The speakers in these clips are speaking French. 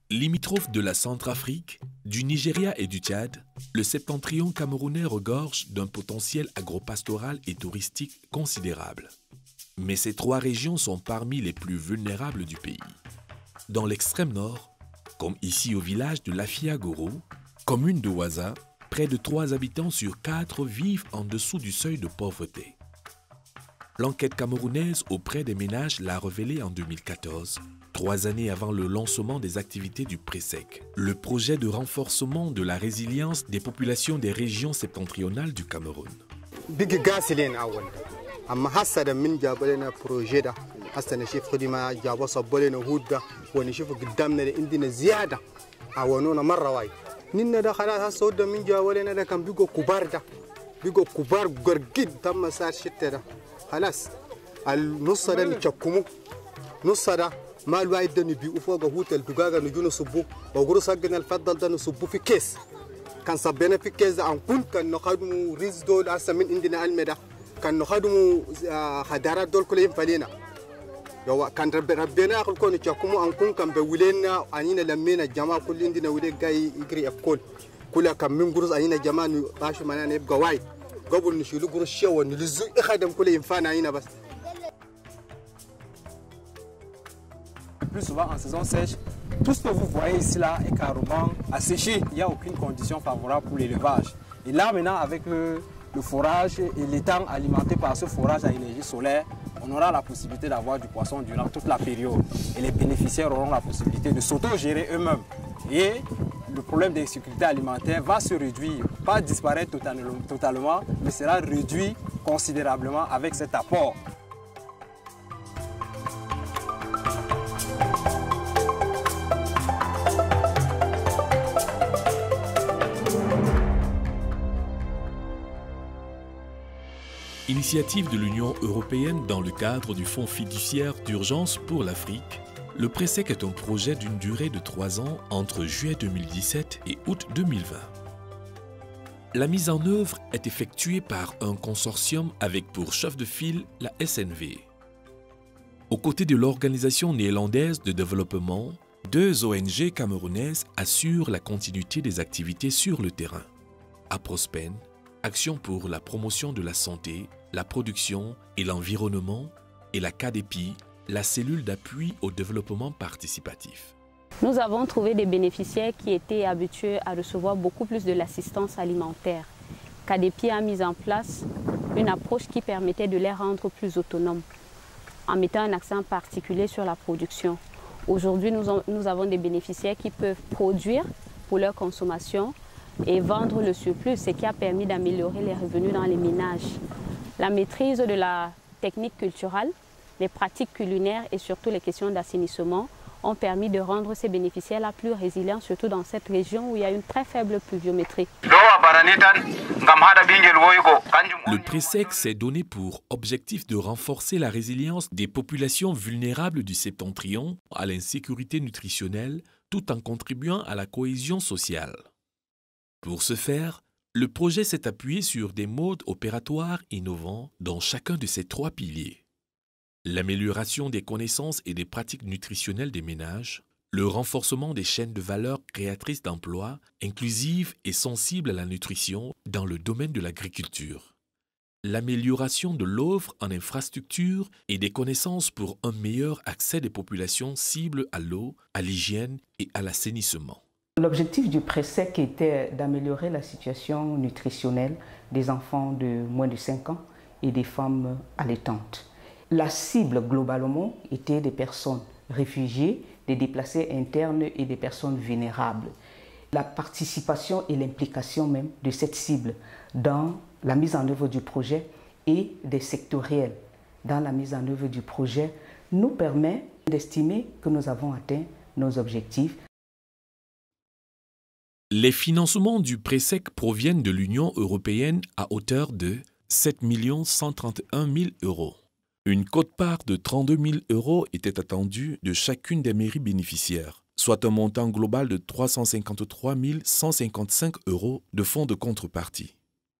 Limitrophe de la Centrafrique, du Nigeria et du Tchad, le septentrion camerounais regorge d'un potentiel agropastoral et touristique considérable. Mais ces trois régions sont parmi les plus vulnérables du pays. Dans l'extrême nord, comme ici au village de Lafia-Goro, commune de Ouaza, près de 3 habitants sur 4 vivent en dessous du seuil de pauvreté. L'enquête camerounaise auprès des ménages l'a révélé en 2014, 3 années avant le lancement des activités du PRESEC, le projet de renforcement de la résilience des populations des régions septentrionales du Cameroun. ما الواحد ده نبي فوق هوتل دغاغا نجونا صبو وغرو ساغنا الفضل ده نصبو في كيس كان صبينا في كيس ان كنت كان نخدمو ريز دول احسن من عندنا المدا كان نخدمو خدارات دول كلهم فلينا يوا كان ربنا اخل كون تشكمو ان كون كان بولينا انينا لمينا جماعه كل عندنا ولي جاي يجري اكل كل كان من غرز انينا جماعه باش معنا يبقى واي قبل نشيلو غرز شو نلزو اخدم كلهم فانا هنا بس. Plus souvent en saison sèche, tout ce que vous voyez ici là est carrément asséché. Il n'y a aucune condition favorable pour l'élevage. Et là maintenant avec le forage et l'étang alimenté par ce forage à énergie solaire, on aura la possibilité d'avoir du poisson durant toute la période. Et les bénéficiaires auront la possibilité de s'auto-gérer eux-mêmes. Et le problème des sécurités alimentaires va se réduire, pas disparaître totalement, mais sera réduit considérablement avec cet apport. Initiative de l'Union européenne dans le cadre du Fonds fiduciaire d'urgence pour l'Afrique, le PRESEC est un projet d'une durée de 3 ans entre juillet 2017 et août 2020. La mise en œuvre est effectuée par un consortium avec pour chef de file la SNV. Aux côtés de l'Organisation néerlandaise de développement, 2 ONG camerounaises assurent la continuité des activités sur le terrain. APROSPEN, Action pour la promotion de la santé, la production et l'environnement, et la CADEPI, la cellule d'appui au développement participatif. Nous avons trouvé des bénéficiaires qui étaient habitués à recevoir beaucoup plus de l'assistance alimentaire. CADEPI a mis en place une approche qui permettait de les rendre plus autonomes, en mettant un accent particulier sur la production. Aujourd'hui, nous avons des bénéficiaires qui peuvent produire pour leur consommation et vendre le surplus, ce qui a permis d'améliorer les revenus dans les ménages. La maîtrise de la technique culturelle, les pratiques culinaires et surtout les questions d'assainissement ont permis de rendre ces bénéficiaires plus résilients, surtout dans cette région où il y a une très faible pluviométrie. Le PRESEC s'est donné pour objectif de renforcer la résilience des populations vulnérables du septentrion à l'insécurité nutritionnelle tout en contribuant à la cohésion sociale. Pour ce faire, le projet s'est appuyé sur des modes opératoires innovants dans chacun de ces 3 piliers. L'amélioration des connaissances et des pratiques nutritionnelles des ménages, le renforcement des chaînes de valeur créatrices d'emplois, inclusives et sensibles à la nutrition dans le domaine de l'agriculture. L'amélioration de l'offre en infrastructures et des connaissances pour un meilleur accès des populations cibles à l'eau, à l'hygiène et à l'assainissement. L'objectif du PRESEC était d'améliorer la situation nutritionnelle des enfants de moins de 5 ans et des femmes allaitantes. La cible globalement était des personnes réfugiées, des déplacés internes et des personnes vulnérables. La participation et l'implication même de cette cible dans la mise en œuvre du projet et des sectoriels dans la mise en œuvre du projet nous permet d'estimer que nous avons atteint nos objectifs. Les financements du PRESEC proviennent de l'Union européenne à hauteur de 7 131 000 €. Une quote-part de 32 000 € était attendue de chacune des mairies bénéficiaires, soit un montant global de 353 155 € de fonds de contrepartie.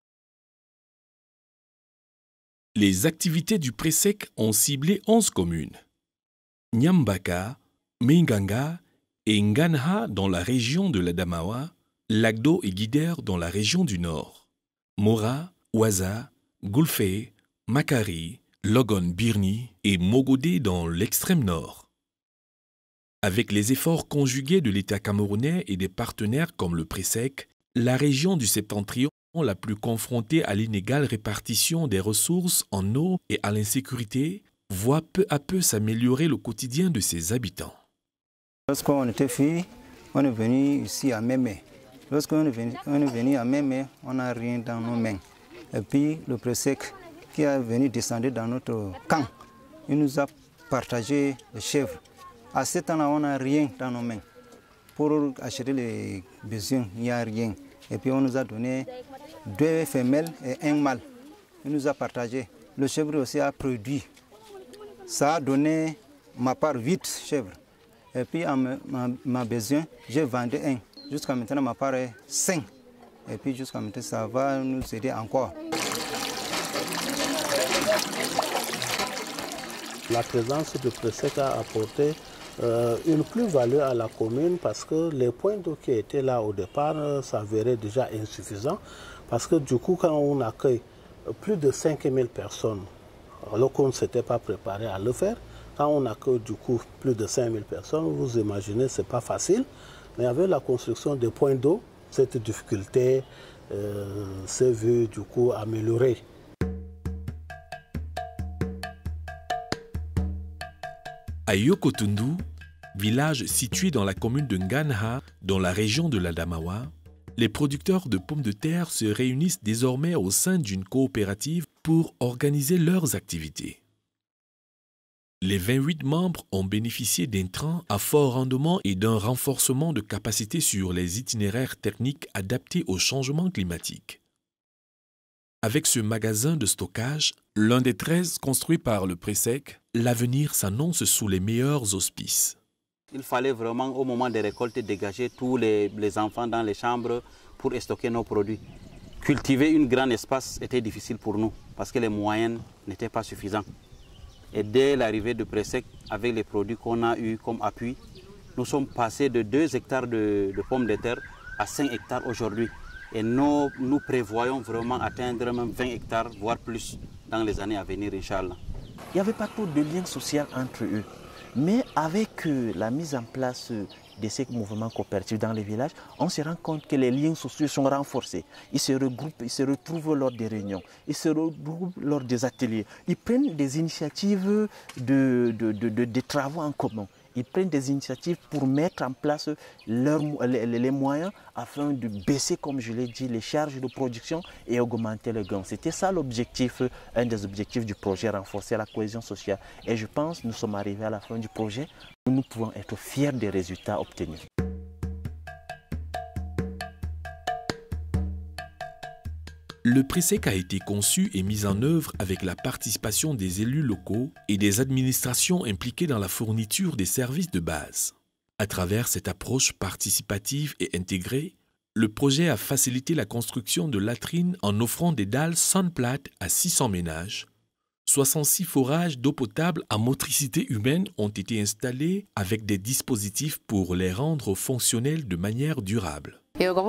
Les activités du PRESEC ont ciblé 11 communes. Nyambaka, Minganga et Nganha dans la région de l'Adamawa, Lagdo et Guider dans la région du Nord. Mora, Waza, Gulfe, Makari, Logon Birni et Mogodé dans l'extrême nord. Avec les efforts conjugués de l'État camerounais et des partenaires comme le PRESEC, la région du Septentrion la plus confrontée à l'inégale répartition des ressources en eau et à l'insécurité voit peu à peu s'améliorer le quotidien de ses habitants. Lorsqu'on était filles, on est venu ici à Mémé. Lorsqu'on est venu à Mémé, on n'a rien dans nos mains. Et puis le PRESEC qui est venu descendre dans notre camp, il nous a partagé les chèvres. À ce temps-là, on n'a rien dans nos mains. Pour acheter les besoins, il n'y a rien. Et puis on nous a donné 2 femelles et 1 mâle. Il nous a partagé. Le chèvre aussi a produit. Ça a donné ma part 8 chèvres. Et puis à ma besoin, j'ai vendu 1. Jusqu'à maintenant, ma part est 5. Et puis jusqu'à maintenant, ça va nous aider encore. La présence du PRESEC a apporté une plus-value à la commune parce que les points d'eau qui étaient là au départ s'avéraient déjà insuffisants. Parce que du coup, quand on accueille plus de 5000 personnes, alors qu'on ne s'était pas préparé à le faire, quand on accueille du coup plus de 5000 personnes, vous imaginez, ce n'est pas facile. Mais avec la construction des points d'eau, cette difficulté s'est vue du coup améliorée. À Yokotundu, village situé dans la commune de Nganha, dans la région de l'Adamawa, les producteurs de pommes de terre se réunissent désormais au sein d'une coopérative pour organiser leurs activités. Les 28 membres ont bénéficié d'intrants à fort rendement et d'un renforcement de capacité sur les itinéraires techniques adaptés au changement climatique. Avec ce magasin de stockage, l'un des 13 construits par le PRESEC, l'avenir s'annonce sous les meilleurs auspices. Il fallait vraiment au moment des récoltes dégager tous les enfants dans les chambres pour stocker nos produits. Cultiver un grand espace était difficile pour nous parce que les moyens n'étaient pas suffisants. Et dès l'arrivée de PRESEC, avec les produits qu'on a eus comme appui, nous sommes passés de 2 hectares de pommes de terre à 5 hectares aujourd'hui. Et nous prévoyons vraiment atteindre même 20 hectares, voire plus, dans les années à venir, Inch'Allah. Il n'y avait pas trop de lien social entre eux. Mais avec la mise en place de ces mouvements coopératifs dans les villages, on se rend compte que les liens sociaux sont renforcés. Ils se regroupent, ils se retrouvent lors des réunions, ils se regroupent lors des ateliers. Ils prennent des initiatives de travaux en commun. Ils prennent des initiatives pour mettre en place les moyens afin de baisser, comme je l'ai dit, les charges de production et augmenter les gains. C'était ça l'objectif, un des objectifs du projet, renforcer la cohésion sociale. Et je pense que nous sommes arrivés à la fin du projet. Nous pouvons être fiers des résultats obtenus. Le PRESEC a été conçu et mis en œuvre avec la participation des élus locaux et des administrations impliquées dans la fourniture des services de base. À travers cette approche participative et intégrée, le projet a facilité la construction de latrines en offrant des dalles sans plate à 600 ménages. 66 forages d'eau potable à motricité humaine ont été installés avec des dispositifs pour les rendre fonctionnels de manière durable.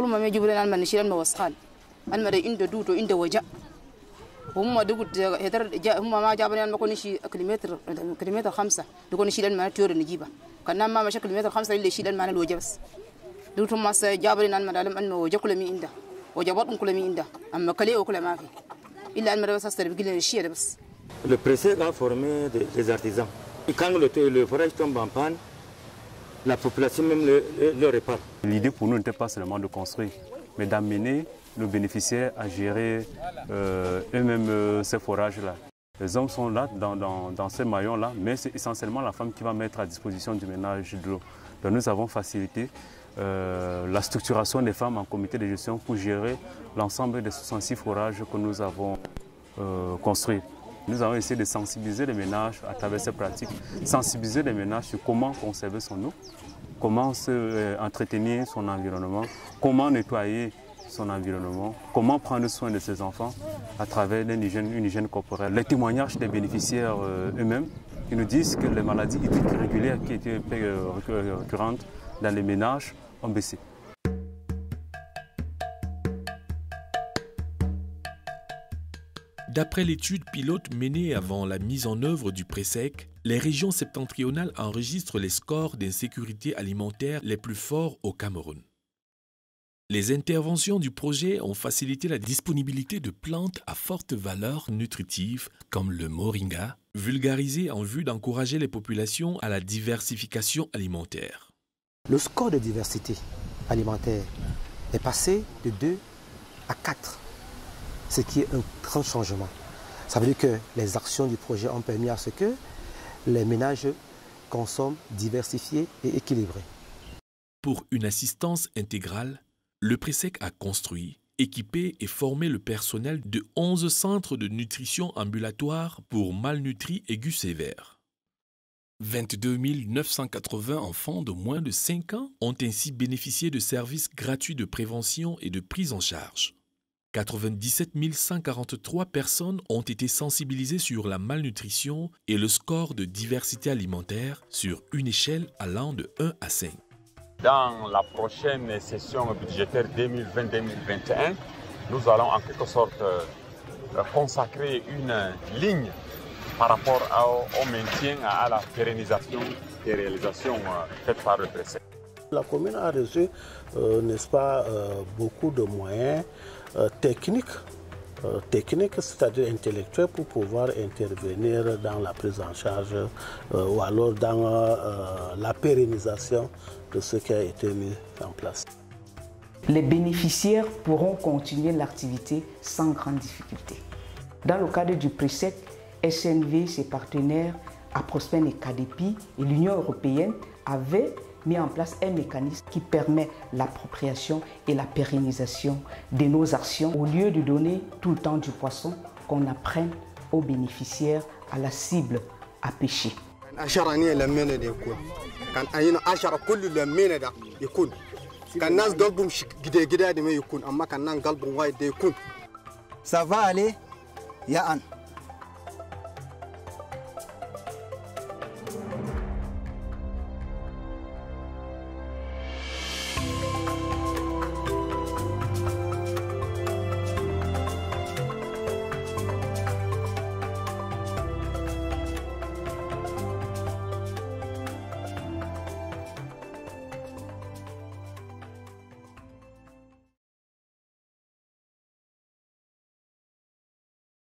المرة إنده دوتو إنده وجا هم دقت هدر هم ما جابني أنا بكون شيء كيلومتر 5 بكون شيء لما تيور نجيبه كنا ما مشى كيلومتر 5 اللي شيء لما الوجا بس دوتو ما جابني أنا مدالم أنه وجا كل مين إنده وجابات كل مين إنده أما كلي وكل ما في إلا أنا بس أستر بقول الشيء بس. Le PRESEC a formé des artisans. Et quand le forage tombe en panne, la population même le répare. L'idée pour nous n'était pas seulement de construire, mais d'amener nos bénéficiaires à gérer eux-mêmes ces forages-là. Les hommes sont là dans ces maillons-là, mais c'est essentiellement la femme qui va mettre à disposition du ménage de l'eau. Donc nous avons facilité la structuration des femmes en comité de gestion pour gérer l'ensemble des 66 forages que nous avons construits. Nous avons essayé de sensibiliser les ménages à travers ces pratiques, sensibiliser les ménages sur comment conserver son eau, comment entretenir son environnement, comment nettoyer son environnement, comment prendre soin de ses enfants à travers une hygiène corporelle. Les témoignages des bénéficiaires eux-mêmes, qui nous disent que les maladies hydriques régulières qui étaient récurrentes dans les ménages ont baissé. D'après l'étude pilote menée avant la mise en œuvre du PRESEC, les régions septentrionales enregistrent les scores d'insécurité alimentaire les plus forts au Cameroun. Les interventions du projet ont facilité la disponibilité de plantes à forte valeur nutritive comme le moringa, vulgarisé en vue d'encourager les populations à la diversification alimentaire. Le score de diversité alimentaire est passé de 2 à 4, ce qui est un grand changement. Ça veut dire que les actions du projet ont permis à ce que les ménages consomment diversifiés et équilibrés. Pour une assistance intégrale, le PRESEC a construit, équipé et formé le personnel de 11 centres de nutrition ambulatoires pour malnutris aigus sévères. 22 980 enfants de moins de 5 ans ont ainsi bénéficié de services gratuits de prévention et de prise en charge. 97 143 personnes ont été sensibilisées sur la malnutrition et le score de diversité alimentaire sur une échelle allant de 1 à 5. Dans la prochaine session budgétaire 2020-2021, nous allons en quelque sorte consacrer une ligne par rapport au maintien, à la pérennisation des réalisations faites par le PRESEC. La commune a reçu, n'est-ce pas, beaucoup de moyens techniques, c'est-à-dire intellectuels, pour pouvoir intervenir dans la prise en charge ou alors dans la pérennisation de ce qui a été mis en place. Les bénéficiaires pourront continuer l'activité sans grande difficulté. Dans le cadre du PRESEC, SNV, ses partenaires, Aprospen et KDP et l'Union européenne avaient mis en place un mécanisme qui permet l'appropriation et la pérennisation de nos actions. Au lieu de donner tout le temps du poisson, qu'on apprenne aux bénéficiaires à la cible à pêcher. Ça va aller, Yaan.